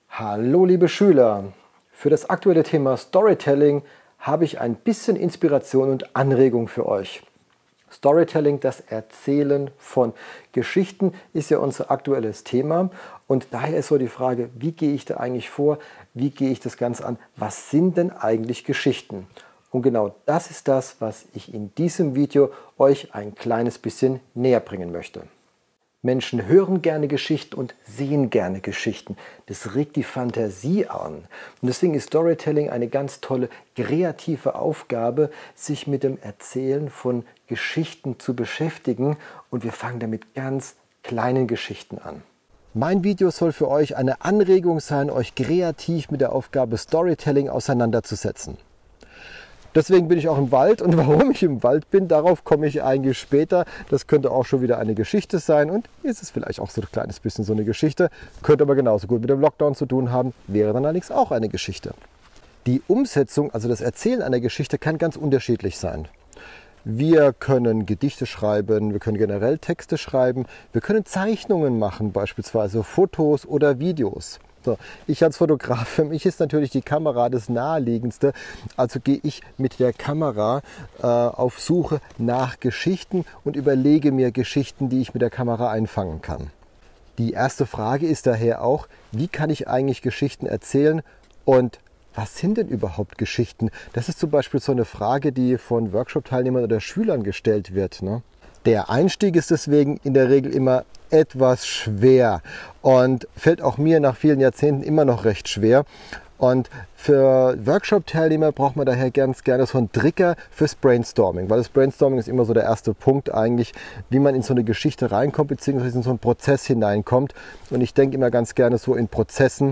Hallo liebe Schüler, für das aktuelle Thema Storytelling habe ich ein bisschen Inspiration und Anregung für euch. Storytelling, das Erzählen von Geschichten, ist ja unser aktuelles Thema und daher ist so die Frage, wie gehe ich da eigentlich vor, wie gehe ich das Ganze an, was sind denn eigentlich Geschichten? Und genau das ist das, was ich in diesem Video euch ein kleines bisschen näher bringen möchte. Menschen hören gerne Geschichten und sehen gerne Geschichten. Das regt die Fantasie an. Und deswegen ist Storytelling eine ganz tolle, kreative Aufgabe, sich mit dem Erzählen von Geschichten zu beschäftigen. Und wir fangen damit ganz kleinen Geschichten an. Mein Video soll für euch eine Anregung sein, euch kreativ mit der Aufgabe Storytelling auseinanderzusetzen. Deswegen bin ich auch im Wald und warum ich im Wald bin, darauf komme ich eigentlich später. Das könnte auch schon wieder eine Geschichte sein und ist es vielleicht auch so ein kleines bisschen so eine Geschichte. Könnte aber genauso gut mit dem Lockdown zu tun haben, wäre dann allerdings auch eine Geschichte. Die Umsetzung, also das Erzählen einer Geschichte, kann ganz unterschiedlich sein. Wir können Gedichte schreiben, wir können generell Texte schreiben, wir können Zeichnungen machen, beispielsweise Fotos oder Videos. So, ich als Fotograf, für mich ist natürlich die Kamera das Naheliegendste, also gehe ich mit der Kamera auf Suche nach Geschichten und überlege mir Geschichten, die ich mit der Kamera einfangen kann. Die erste Frage ist daher auch, wie kann ich eigentlich Geschichten erzählen und was sind denn überhaupt Geschichten? Das ist zum Beispiel so eine Frage, die von Workshop-Teilnehmern oder Schülern gestellt wird, ne? Der Einstieg ist deswegen in der Regel immer etwas schwer und fällt auch mir nach vielen Jahrzehnten immer noch recht schwer. Und für Workshop-Teilnehmer braucht man daher ganz gerne so einen Trigger fürs Brainstorming, weil das Brainstorming ist immer so der erste Punkt eigentlich, wie man in so eine Geschichte reinkommt, beziehungsweise in so einen Prozess hineinkommt. Und ich denke immer ganz gerne so in Prozessen,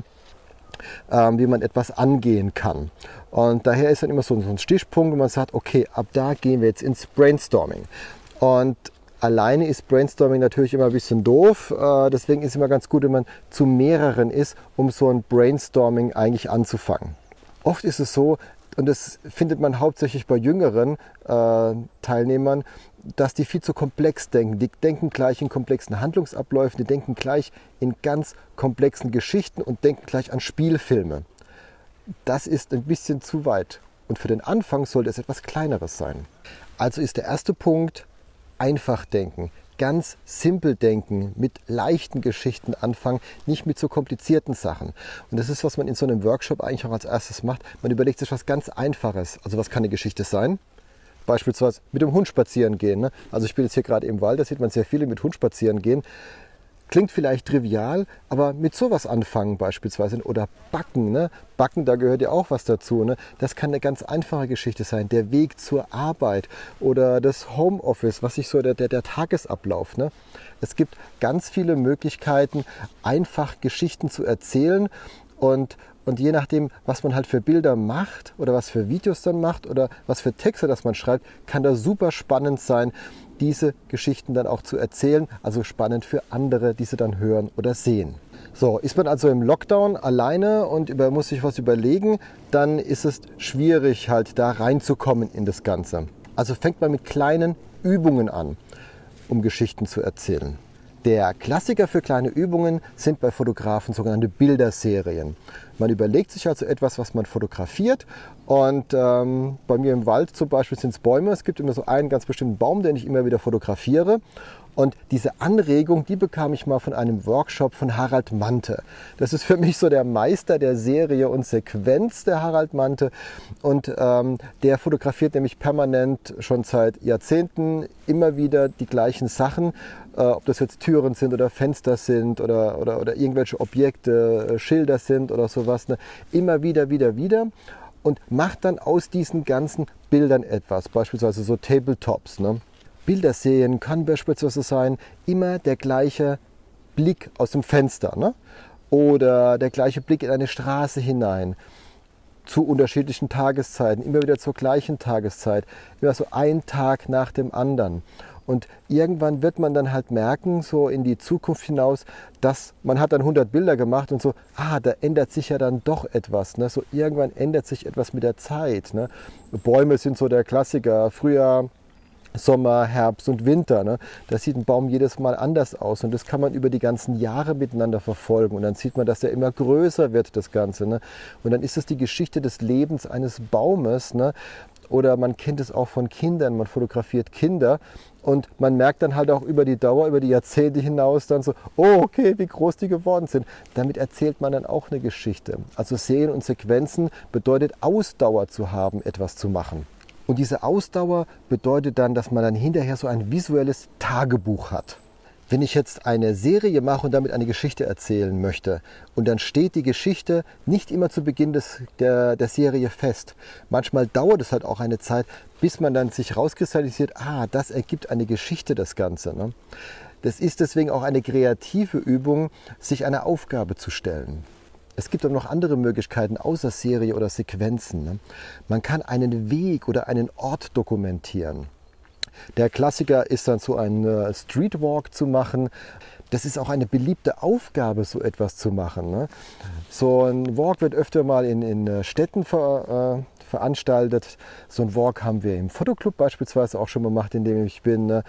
wie man etwas angehen kann. Und daher ist dann immer so ein Stichpunkt, wo man sagt, okay, ab da gehen wir jetzt ins Brainstorming. Und alleine ist Brainstorming natürlich immer ein bisschen doof, deswegen ist es immer ganz gut, wenn man zu mehreren ist, um so ein Brainstorming eigentlich anzufangen. Oft ist es so, und das findet man hauptsächlich bei jüngeren Teilnehmern, dass die viel zu komplex denken. Die denken gleich in komplexen Handlungsabläufen, die denken gleich in ganz komplexen Geschichten und denken gleich an Spielfilme. Das ist ein bisschen zu weit und für den Anfang sollte es etwas Kleineres sein. Also ist der erste Punkt, einfach denken, ganz simpel denken, mit leichten Geschichten anfangen, nicht mit so komplizierten Sachen. Und das ist, was man in so einem Workshop eigentlich auch als erstes macht. Man überlegt sich was ganz Einfaches. Also was kann eine Geschichte sein? Beispielsweise mit dem Hund spazieren gehen. Ne? Also ich bin jetzt hier gerade im Wald, da sieht man sehr viele mit Hund spazieren gehen. Klingt vielleicht trivial, aber mit sowas anfangen beispielsweise oder backen. Ne? Backen, da gehört ja auch was dazu. Ne? Das kann eine ganz einfache Geschichte sein. Der Weg zur Arbeit oder das Homeoffice, was sich so der Tagesablauf. Ne? Es gibt ganz viele Möglichkeiten, einfach Geschichten zu erzählen und je nachdem, was man halt für Bilder macht oder was für Videos dann macht oder was für Texte das man schreibt, kann das super spannend sein, diese Geschichten dann auch zu erzählen, also spannend für andere, die sie dann hören oder sehen. So, ist man also im Lockdown alleine und muss sich was überlegen, dann ist es schwierig halt da reinzukommen in das Ganze. Also fängt man mit kleinen Übungen an, um Geschichten zu erzählen. Der Klassiker für kleine Übungen sind bei Fotografen sogenannte Bilderserien. Man überlegt sich also etwas, was man fotografiert und bei mir im Wald zum Beispiel sind es Bäume. Es gibt immer so einen ganz bestimmten Baum, den ich immer wieder fotografiere. Und diese Anregung, die bekam ich mal von einem Workshop von Harald Mante. Das ist für mich so der Meister der Serie und Sequenz, der Harald Mante. Und der fotografiert nämlich permanent schon seit Jahrzehnten immer wieder die gleichen Sachen. Ob das jetzt Türen sind oder Fenster sind oder irgendwelche Objekte, Schilder sind oder sowas. Ne? Immer wieder. Und macht dann aus diesen ganzen Bildern etwas. Beispielsweise so Tabletops. Ne? Bilderserien kann beispielsweise sein, immer der gleiche Blick aus dem Fenster, ne? Oder der gleiche Blick in eine Straße hinein, zu unterschiedlichen Tageszeiten, immer wieder zur gleichen Tageszeit, immer so ein Tag nach dem anderen. Und irgendwann wird man dann halt merken, so in die Zukunft hinaus, dass man hat dann 100 Bilder gemacht und so, da ändert sich ja dann doch etwas. Ne? So irgendwann ändert sich etwas mit der Zeit. Ne? Bäume sind so der Klassiker. Früher Sommer, Herbst und Winter. Ne? Da sieht ein Baum jedes Mal anders aus und das kann man über die ganzen Jahre miteinander verfolgen und dann sieht man, dass er immer größer wird, das Ganze. Ne? Und dann ist es die Geschichte des Lebens eines Baumes. Ne? Oder man kennt es auch von Kindern, man fotografiert Kinder und man merkt dann halt auch über die Dauer, über die Jahrzehnte hinaus dann so, oh okay, wie groß die geworden sind. Damit erzählt man dann auch eine Geschichte. Also Serien und Sequenzen bedeutet Ausdauer zu haben, etwas zu machen. Und diese Ausdauer bedeutet dann, dass man dann hinterher so ein visuelles Tagebuch hat. Wenn ich jetzt eine Serie mache und damit eine Geschichte erzählen möchte und dann steht die Geschichte nicht immer zu Beginn der Serie fest. Manchmal dauert es halt auch eine Zeit, bis man dann sich rauskristallisiert, das ergibt eine Geschichte, das Ganze. Ne? Das ist deswegen auch eine kreative Übung, sich einer Aufgabe zu stellen. Es gibt auch noch andere Möglichkeiten außer Serie oder Sequenzen. Ne? Man kann einen Weg oder einen Ort dokumentieren. Der Klassiker ist dann so ein Streetwalk zu machen. Das ist auch eine beliebte Aufgabe, so etwas zu machen. Ne? So ein Walk wird öfter mal in Städten veranstaltet. So ein Walk haben wir im Fotoclub beispielsweise auch schon gemacht, in dem ich bin. Ne?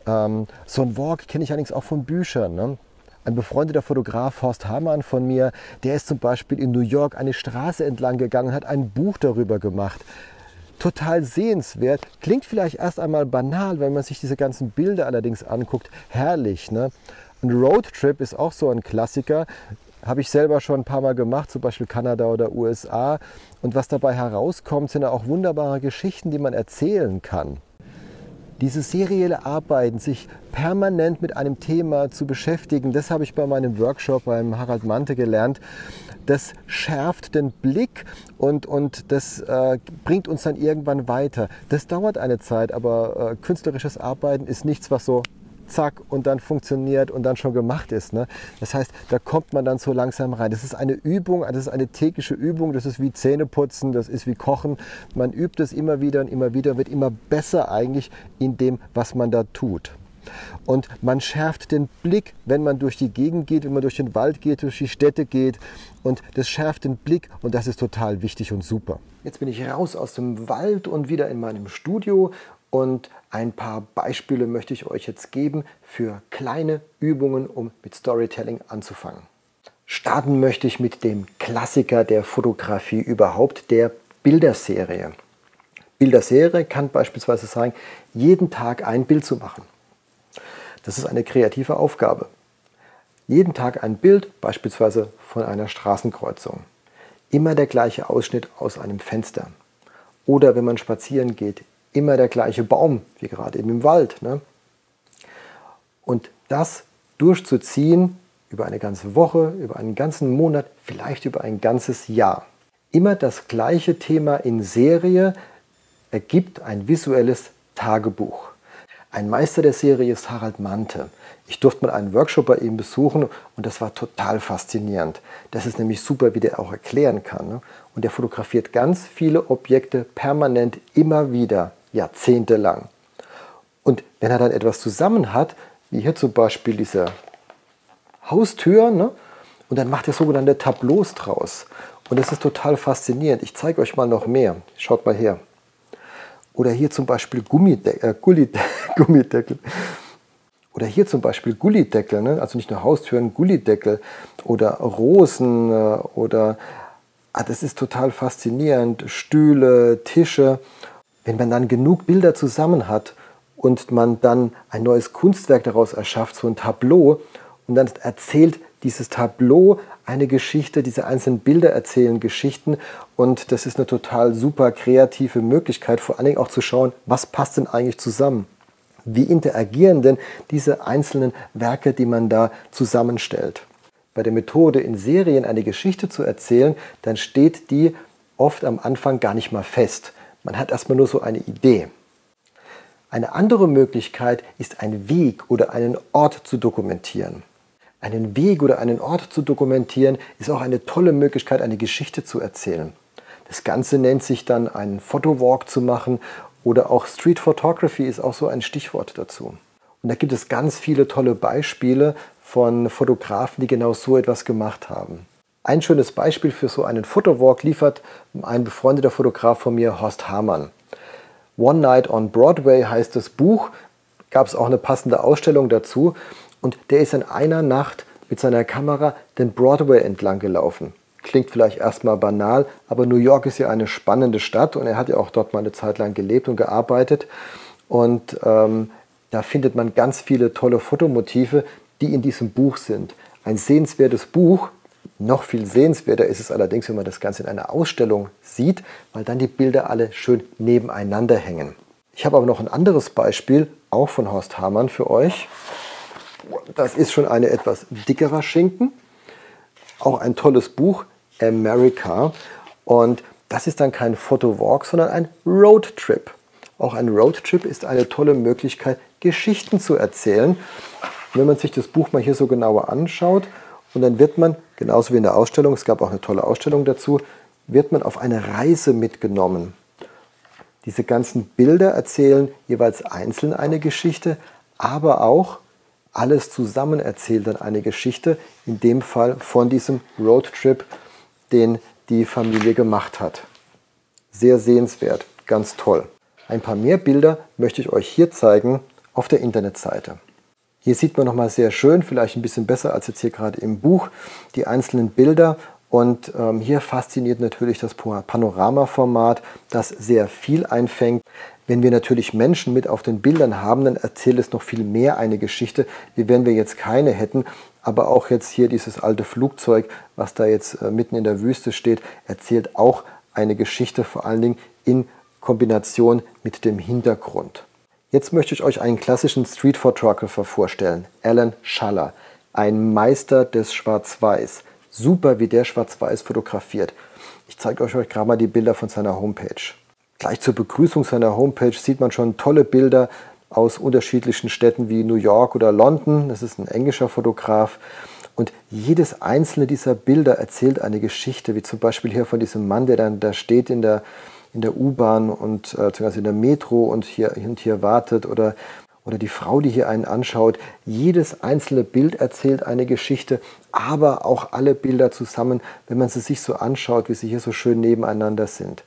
So ein Walk kenne ich allerdings auch von Büchern. Ne? Ein befreundeter Fotograf, Horst Hamann von mir, der ist zum Beispiel in New York eine Straße entlang gegangen und hat ein Buch darüber gemacht. Total sehenswert, klingt vielleicht erst einmal banal, wenn man sich diese ganzen Bilder allerdings anguckt, herrlich. Ne? Ein Roadtrip ist auch so ein Klassiker, habe ich selber schon ein paar Mal gemacht, zum Beispiel Kanada oder USA. Und was dabei herauskommt, sind auch wunderbare Geschichten, die man erzählen kann. Dieses serielle Arbeiten, sich permanent mit einem Thema zu beschäftigen, das habe ich bei meinem Workshop beim Harald Mante gelernt. Das schärft den Blick und das bringt uns dann irgendwann weiter. Das dauert eine Zeit, aber künstlerisches Arbeiten ist nichts, was so zack und dann funktioniert und dann schon gemacht ist. Ne? Das heißt, da kommt man dann so langsam rein. Das ist eine Übung, das ist eine tägliche Übung, das ist wie Zähneputzen, das ist wie Kochen. Man übt es immer wieder und immer wieder, wird immer besser eigentlich in dem, was man da tut. Und man schärft den Blick, wenn man durch die Gegend geht, wenn man durch den Wald geht, durch die Städte geht. Und das schärft den Blick und das ist total wichtig und super. Jetzt bin ich raus aus dem Wald und wieder in meinem Studio. Und ein paar Beispiele möchte ich euch jetzt geben für kleine Übungen, um mit Storytelling anzufangen. Starten möchte ich mit dem Klassiker der Fotografie überhaupt, der Bilderserie. Bilderserie kann beispielsweise sein, jeden Tag ein Bild zu machen. Das ist eine kreative Aufgabe. Jeden Tag ein Bild, beispielsweise von einer Straßenkreuzung. Immer der gleiche Ausschnitt aus einem Fenster. Oder wenn man spazieren geht, immer der gleiche Baum, wie gerade eben im Wald. Ne? Und das durchzuziehen über eine ganze Woche, über einen ganzen Monat, vielleicht über ein ganzes Jahr. Immer das gleiche Thema in Serie ergibt ein visuelles Tagebuch. Ein Meister der Serie ist Harald Mante. Ich durfte mal einen Workshop bei ihm besuchen und das war total faszinierend. Das ist nämlich super, wie der auch erklären kann. Ne? Und er fotografiert ganz viele Objekte permanent immer wieder, jahrzehntelang. Und wenn er dann etwas zusammen hat, wie hier zum Beispiel diese Haustür, ne? Und dann macht er sogenannte Tableaus draus. Und das ist total faszinierend. Ich zeige euch mal noch mehr. Schaut mal her. Oder hier zum Beispiel Gullideckel. Oder hier zum Beispiel Gullideckel, ne? Also nicht nur Haustüren, Gullideckel oder Rosen oder das ist total faszinierend. Stühle, Tische. Wenn man dann genug Bilder zusammen hat und man dann ein neues Kunstwerk daraus erschafft, so ein Tableau, und dann erzählt dieses Tableau eine Geschichte, diese einzelnen Bilder erzählen Geschichten und das ist eine total super kreative Möglichkeit, vor allen Dingen auch zu schauen, was passt denn eigentlich zusammen? Wie interagieren denn diese einzelnen Werke, die man da zusammenstellt? Bei der Methode, in Serien eine Geschichte zu erzählen, dann steht die oft am Anfang gar nicht mal fest. Man hat erstmal nur so eine Idee. Eine andere Möglichkeit ist, einen Weg oder einen Ort zu dokumentieren. Einen Weg oder einen Ort zu dokumentieren ist auch eine tolle Möglichkeit, eine Geschichte zu erzählen. Das Ganze nennt sich dann einen Photowalk zu machen oder auch Street Photography ist auch so ein Stichwort dazu. Und da gibt es ganz viele tolle Beispiele von Fotografen, die genau so etwas gemacht haben. Ein schönes Beispiel für so einen Photowalk liefert ein befreundeter Fotograf von mir, Horst Hamann. One Night on Broadway heißt das Buch. Gab es auch eine passende Ausstellung dazu. Und der ist in einer Nacht mit seiner Kamera den Broadway entlang gelaufen. Klingt vielleicht erstmal banal, aber New York ist ja eine spannende Stadt und er hat ja auch dort mal eine Zeit lang gelebt und gearbeitet. Und da findet man ganz viele tolle Fotomotive, die in diesem Buch sind. Ein sehenswertes Buch. Noch viel sehenswerter ist es allerdings, wenn man das Ganze in einer Ausstellung sieht, weil dann die Bilder alle schön nebeneinander hängen. Ich habe aber noch ein anderes Beispiel, auch von Horst Hamann für euch. Das ist schon eine etwas dickerer Schinken. Auch ein tolles Buch, America. Und das ist dann kein Photowalk, sondern ein Roadtrip. Auch ein Roadtrip ist eine tolle Möglichkeit, Geschichten zu erzählen. Wenn man sich das Buch mal hier so genauer anschaut, und dann wird man, genauso wie in der Ausstellung, es gab auch eine tolle Ausstellung dazu, wird man auf eine Reise mitgenommen. Diese ganzen Bilder erzählen jeweils einzeln eine Geschichte, aber auch alles zusammen erzählt dann eine Geschichte, in dem Fall von diesem Roadtrip, den die Familie gemacht hat. Sehr sehenswert, ganz toll. Ein paar mehr Bilder möchte ich euch hier zeigen auf der Internetseite. Hier sieht man nochmal sehr schön, vielleicht ein bisschen besser als jetzt hier gerade im Buch, die einzelnen Bilder. Und hier fasziniert natürlich das Panoramaformat, das sehr viel einfängt. Wenn wir natürlich Menschen mit auf den Bildern haben, dann erzählt es noch viel mehr eine Geschichte, wie wenn wir jetzt keine hätten. Aber auch jetzt hier dieses alte Flugzeug, was da jetzt mitten in der Wüste steht, erzählt auch eine Geschichte, vor allen Dingen in Kombination mit dem Hintergrund. Jetzt möchte ich euch einen klassischen Street Photographer vorstellen, Alan Schaller, ein Meister des Schwarz-Weiß. Super, wie der Schwarz-Weiß fotografiert. Ich zeige euch gerade mal die Bilder von seiner Homepage. Gleich zur Begrüßung seiner Homepage sieht man schon tolle Bilder aus unterschiedlichen Städten wie New York oder London. Das ist ein englischer Fotograf. Und jedes einzelne dieser Bilder erzählt eine Geschichte, wie zum Beispiel hier von diesem Mann, der dann da steht in der U-Bahn und beziehungsweise in der Metro und hier wartet, oder die Frau, die hier einen anschaut. Jedes einzelne Bild erzählt eine Geschichte, aber auch alle Bilder zusammen, wenn man sie sich so anschaut, wie sie hier so schön nebeneinander sind.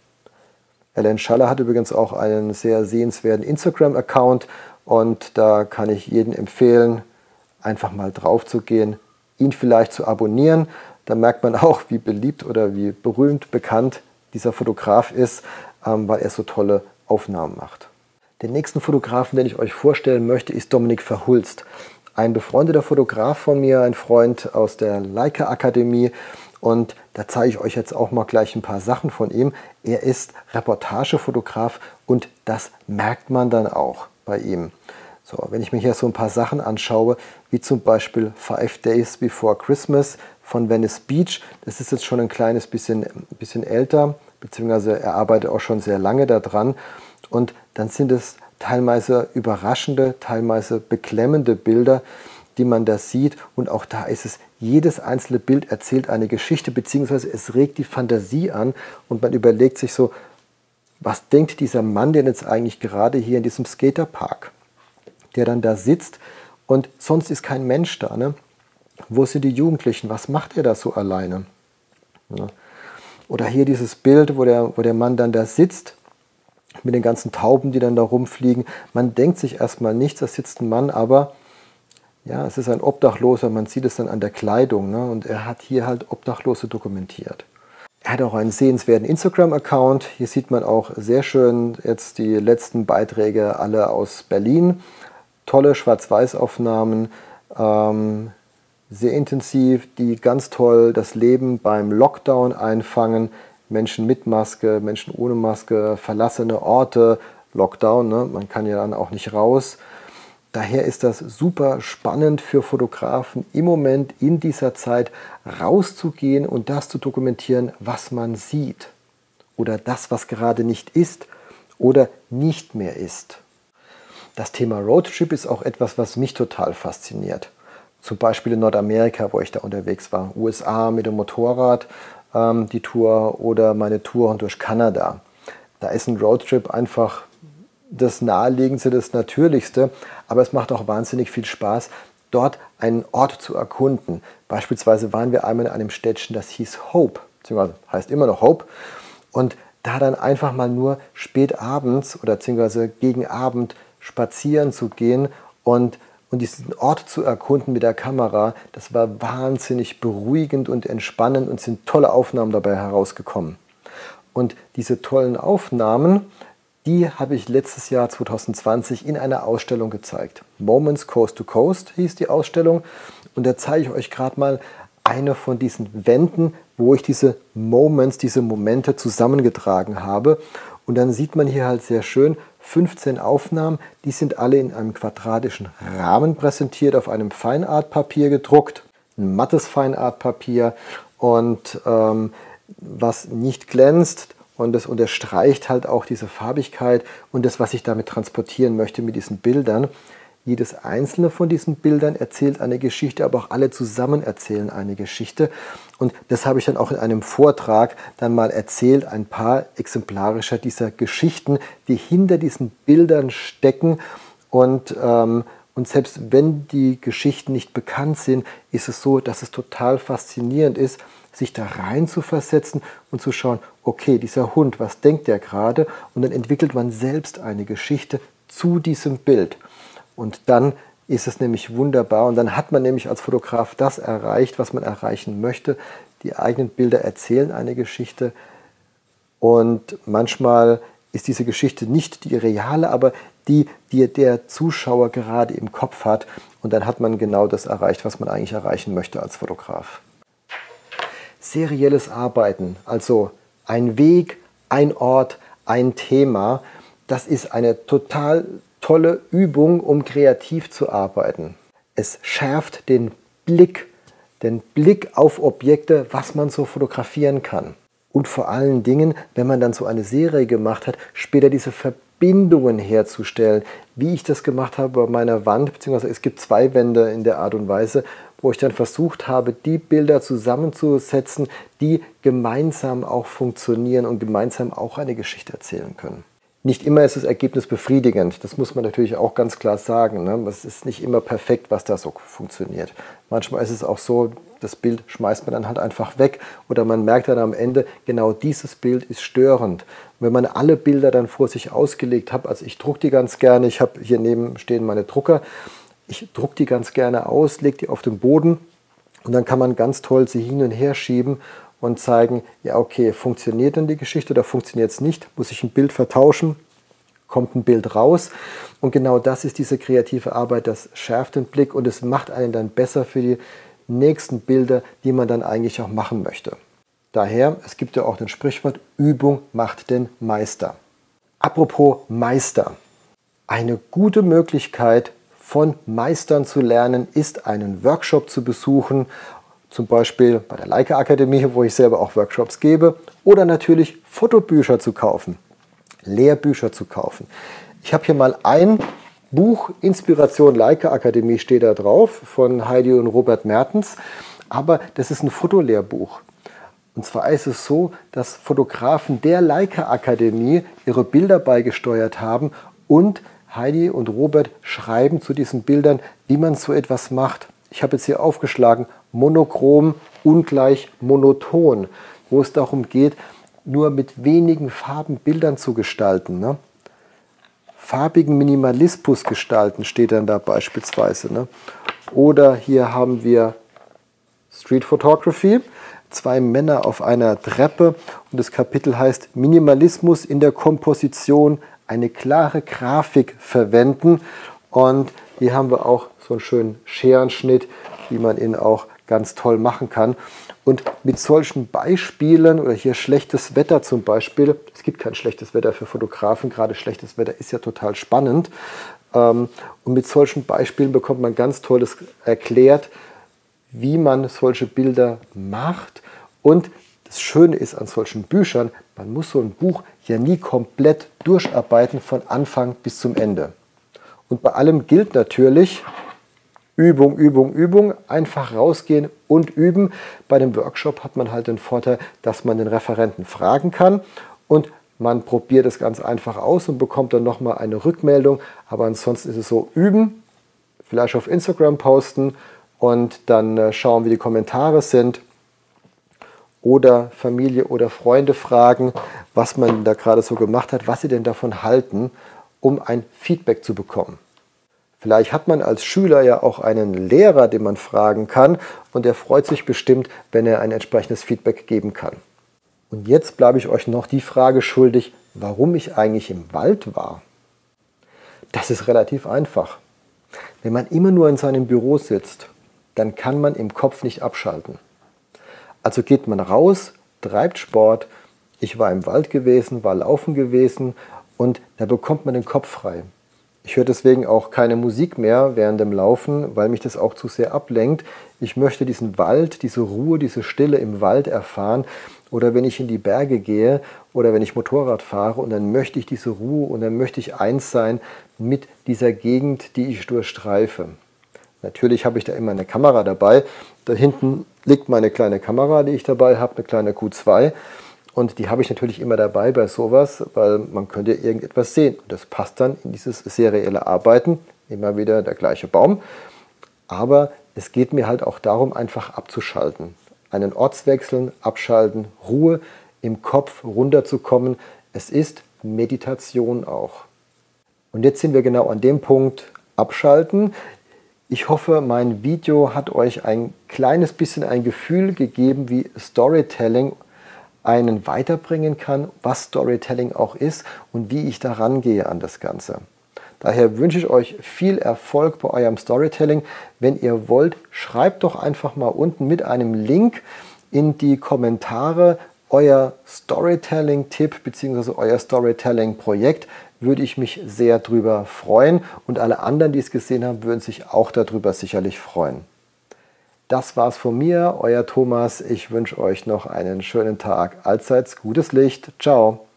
Alan Schaller hat übrigens auch einen sehr sehenswerten Instagram-Account und da kann ich jedem empfehlen, einfach mal drauf zu gehen, ihn vielleicht zu abonnieren. Da merkt man auch, wie beliebt oder wie berühmt, bekannt dieser Fotograf ist, weil er so tolle Aufnahmen macht. Den nächsten Fotografen, den ich euch vorstellen möchte, ist Dominik Verhulst. Ein befreundeter Fotograf von mir, ein Freund aus der Leica Akademie. Und da zeige ich euch jetzt auch mal gleich ein paar Sachen von ihm. Er ist Reportagefotograf und das merkt man dann auch bei ihm. So, wenn ich mir hier so ein paar Sachen anschaue, wie zum Beispiel 5 Days Before Christmas von Venice Beach, das ist jetzt schon ein kleines bisschen älter, beziehungsweise er arbeitet auch schon sehr lange daran. Und dann sind es teilweise überraschende, teilweise beklemmende Bilder, die man da sieht. Und auch da ist es, jedes einzelne Bild erzählt eine Geschichte, beziehungsweise es regt die Fantasie an und man überlegt sich so, was denkt dieser Mann denn jetzt eigentlich gerade hier in diesem Skaterpark, der dann da sitzt und sonst ist kein Mensch da, ne? Wo sind die Jugendlichen? Was macht er da so alleine? Ja. Oder hier dieses Bild, wo der Mann dann da sitzt, mit den ganzen Tauben, die dann da rumfliegen. Man denkt sich erstmal nichts, da sitzt ein Mann, aber ja, es ist ein Obdachloser, man sieht es dann an der Kleidung, ne? Und er hat hier halt Obdachlose dokumentiert. Er hat auch einen sehenswerten Instagram-Account. Hier sieht man auch sehr schön jetzt die letzten Beiträge alle aus Berlin. Tolle Schwarz-Weiß-Aufnahmen, sehr intensiv, die ganz toll das Leben beim Lockdown einfangen. Menschen mit Maske, Menschen ohne Maske, verlassene Orte, Lockdown, ne? Man kann ja dann auch nicht raus. Daher ist das super spannend für Fotografen im Moment in dieser Zeit rauszugehen und das zu dokumentieren, was man sieht. Oder das, was gerade nicht ist oder nicht mehr ist. Das Thema Roadtrip ist auch etwas, was mich total fasziniert. Zum Beispiel in Nordamerika, wo ich da unterwegs war. USA mit dem Motorrad, die Tour, oder meine Touren durch Kanada. Da ist ein Roadtrip einfach das Naheliegendste, das Natürlichste, aber es macht auch wahnsinnig viel Spaß, dort einen Ort zu erkunden. Beispielsweise waren wir einmal in einem Städtchen, das hieß Hope, beziehungsweise heißt immer noch Hope, und da dann einfach mal nur spät abends oder beziehungsweise gegen Abend spazieren zu gehen und diesen Ort zu erkunden mit der Kamera, das war wahnsinnig beruhigend und entspannend und sind tolle Aufnahmen dabei herausgekommen. Und diese tollen Aufnahmen, die habe ich letztes Jahr 2020 in einer Ausstellung gezeigt. Moments Coast to Coast hieß die Ausstellung. Und da zeige ich euch gerade mal eine von diesen Wänden, wo ich diese Moments, diese Momente zusammengetragen habe. Und dann sieht man hier halt sehr schön 15 Aufnahmen. Die sind alle in einem quadratischen Rahmen präsentiert, auf einem Feinart-Papier gedruckt. Ein mattes Feinart-Papier und was nicht glänzt. Und das unterstreicht halt auch diese Farbigkeit und das, was ich damit transportieren möchte mit diesen Bildern. Jedes einzelne von diesen Bildern erzählt eine Geschichte, aber auch alle zusammen erzählen eine Geschichte. Und das habe ich dann auch in einem Vortrag dann mal erzählt, ein paar exemplarischer dieser Geschichten, die hinter diesen Bildern stecken. Und selbst wenn die Geschichten nicht bekannt sind, ist es so, dass es total faszinierend ist, sich da rein zu versetzen und zu schauen, okay, dieser Hund, was denkt der gerade? Und dann entwickelt man selbst eine Geschichte zu diesem Bild. Und dann ist es nämlich wunderbar und dann hat man nämlich als Fotograf das erreicht, was man erreichen möchte. Die eigenen Bilder erzählen eine Geschichte und manchmal ist diese Geschichte nicht die reale, aber die der Zuschauer gerade im Kopf hat und dann hat man genau das erreicht, was man eigentlich erreichen möchte als Fotograf. Serielles Arbeiten, also ein Weg, ein Ort, ein Thema, das ist eine total tolle Übung, um kreativ zu arbeiten. Es schärft den Blick auf Objekte, was man so fotografieren kann. Und vor allen Dingen, wenn man dann so eine Serie gemacht hat, später diese Verbindungen herzustellen, wie ich das gemacht habe bei meiner Wand, beziehungsweise es gibt 2 Wände in der Art und Weise, wo ich dann versucht habe, die Bilder zusammenzusetzen, die gemeinsam auch funktionieren und gemeinsam auch eine Geschichte erzählen können. Nicht immer ist das Ergebnis befriedigend, das muss man natürlich auch ganz klar sagen. Ne? Es ist nicht immer perfekt, was da so funktioniert. Manchmal ist es auch so, das Bild schmeißt man dann halt einfach weg oder man merkt dann am Ende, genau dieses Bild ist störend. Und wenn man alle Bilder dann vor sich ausgelegt hat, also ich drucke die ganz gerne, ich habe hier neben stehen meine Drucker, ich drucke die ganz gerne aus, lege die auf den Boden und dann kann man ganz toll sie hin und her schieben und zeigen, ja okay, funktioniert denn die Geschichte oder funktioniert es nicht? Muss ich ein Bild vertauschen? Kommt ein Bild raus? Und genau das ist diese kreative Arbeit, das schärft den Blick und es macht einen dann besser für die nächsten Bilder, die man dann eigentlich auch machen möchte. Daher, es gibt ja auch das Sprichwort, Übung macht den Meister. Apropos Meister. Eine gute Möglichkeit, von Meistern zu lernen, ist einen Workshop zu besuchen, zum Beispiel bei der Leica Akademie, wo ich selber auch Workshops gebe, oder natürlich Fotobücher zu kaufen, Lehrbücher zu kaufen. Ich habe hier mal ein Buch, Inspiration Leica Akademie steht da drauf, von Heidi und Robert Mertens, aber das ist ein Fotolehrbuch. Und zwar ist es so, dass Fotografen der Leica Akademie ihre Bilder beigesteuert haben und Heidi und Robert schreiben zu diesen Bildern, wie man so etwas macht. Ich habe jetzt hier aufgeschlagen, monochrom ungleich monoton, wo es darum geht, nur mit wenigen Farben Bildern zu gestalten. Ne? Farbigen Minimalismus gestalten steht dann da beispielsweise. Ne? Oder hier haben wir Street Photography, 2 Männer auf einer Treppe und das Kapitel heißt Minimalismus in der Komposition, eine klare Grafik verwenden und hier haben wir auch so einen schönen Scherenschnitt, wie man ihn auch ganz toll machen kann. Und mit solchen Beispielen, oder hier schlechtes Wetter zum Beispiel, es gibt kein schlechtes Wetter für Fotografen, gerade schlechtes Wetter ist ja total spannend. Und mit solchen Beispielen bekommt man ganz tolles erklärt, wie man solche Bilder macht. Und das Schöne ist an solchen Büchern, man muss so ein Buch ja nie komplett durcharbeiten von Anfang bis zum Ende. Und bei allem gilt natürlich Übung, Übung, Übung, einfach rausgehen und üben. Bei dem Workshop hat man halt den Vorteil, dass man den Referenten fragen kann und man probiert es ganz einfach aus und bekommt dann nochmal eine Rückmeldung. Aber ansonsten ist es so, üben, vielleicht auf Instagram posten und dann schauen, wie die Kommentare sind. oder Familie oder Freunde fragen, was man da gerade so gemacht hat, was sie denn davon halten, um ein Feedback zu bekommen. Vielleicht hat man als Schüler ja auch einen Lehrer, den man fragen kann, und der freut sich bestimmt, wenn er ein entsprechendes Feedback geben kann. Und jetzt bleibe ich euch noch die Frage schuldig, warum ich eigentlich im Wald war. Das ist relativ einfach. Wenn man immer nur in seinem Büro sitzt, dann kann man im Kopf nicht abschalten. Also geht man raus, treibt Sport. Ich war im Wald gewesen, war laufen gewesen und da bekommt man den Kopf frei. Ich höre deswegen auch keine Musik mehr während dem Laufen, weil mich das auch zu sehr ablenkt. Ich möchte diesen Wald, diese Ruhe, diese Stille im Wald erfahren. Oder wenn ich in die Berge gehe oder wenn ich Motorrad fahre und dann möchte ich diese Ruhe und dann möchte ich eins sein mit dieser Gegend, die ich durchstreife. Natürlich habe ich da immer eine Kamera dabei. Da hinten liegt meine kleine Kamera, die ich dabei habe, eine kleine Q2. Und die habe ich natürlich immer dabei bei sowas, weil man könnte irgendetwas sehen. Und das passt dann in dieses serielle Arbeiten. Immer wieder der gleiche Baum. Aber es geht mir halt auch darum, einfach abzuschalten. Einen Ortswechseln, abschalten, Ruhe im Kopf runterzukommen. Es ist Meditation auch. Und jetzt sind wir genau an dem Punkt, abschalten. Ich hoffe, mein Video hat euch ein kleines bisschen ein Gefühl gegeben, wie Storytelling einen weiterbringen kann, was Storytelling auch ist und wie ich da rangehe an das Ganze. Daher wünsche ich euch viel Erfolg bei eurem Storytelling. Wenn ihr wollt, schreibt doch einfach mal unten mit einem Link in die Kommentare euer Storytelling-Tipp bzw. euer Storytelling-Projekt. Würde ich mich sehr drüber freuen und alle anderen, die es gesehen haben, würden sich auch darüber sicherlich freuen. Das war's von mir, euer Thomas. Ich wünsche euch noch einen schönen Tag. Allseits gutes Licht. Ciao.